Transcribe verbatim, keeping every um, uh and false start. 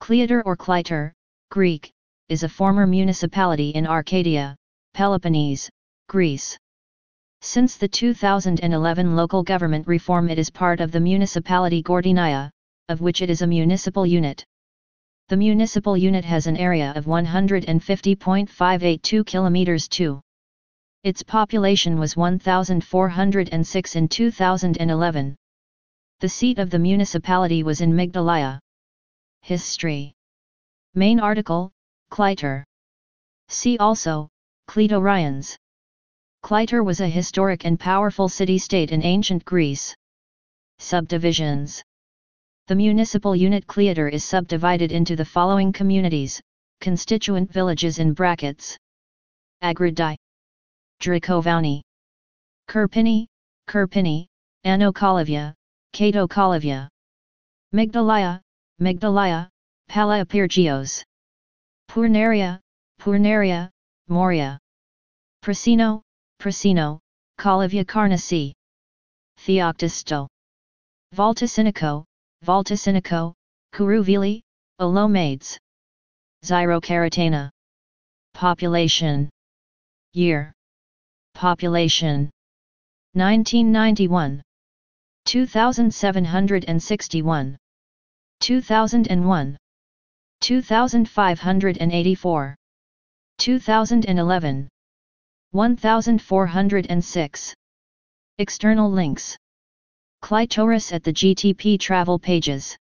Kleitor or Kleitor, Greek, is a former municipality in Arcadia, Peloponnese, Greece. Since the two thousand eleven local government reform, it is part of the municipality Gortynia, of which it is a municipal unit. The municipal unit has an area of one hundred fifty point five eight two kilometers two. Its population was one thousand four hundred six in two thousand eleven. The seat of the municipality was in Mygdalia. History. Main article, Cleitor. See also, Clitorians. Cleitor was a historic and powerful city-state in ancient Greece. Subdivisions. The municipal unit Kleitor is subdivided into the following communities, constituent villages in brackets. Agridi, Drakovouni, Kerpini, Kerpini, Ano Kalyvia, Kato Kalyvia, Mygdalia, Mygdalia, Palaiopyrgos, Pournaria, Pournaria, Mouria, Prasino, Prasino, Kalyvia Karnesi, Theoktisto, Valtesiniko, Valtesiniko, Kourouveli, Olomades, Zyrokaratana. Population. Year. Population. nineteen ninety-one. two thousand seven hundred sixty-one. two thousand one. two thousand five hundred eighty-four. two thousand eleven. one thousand four hundred six. External links. Clitoris at the G T P travel pages.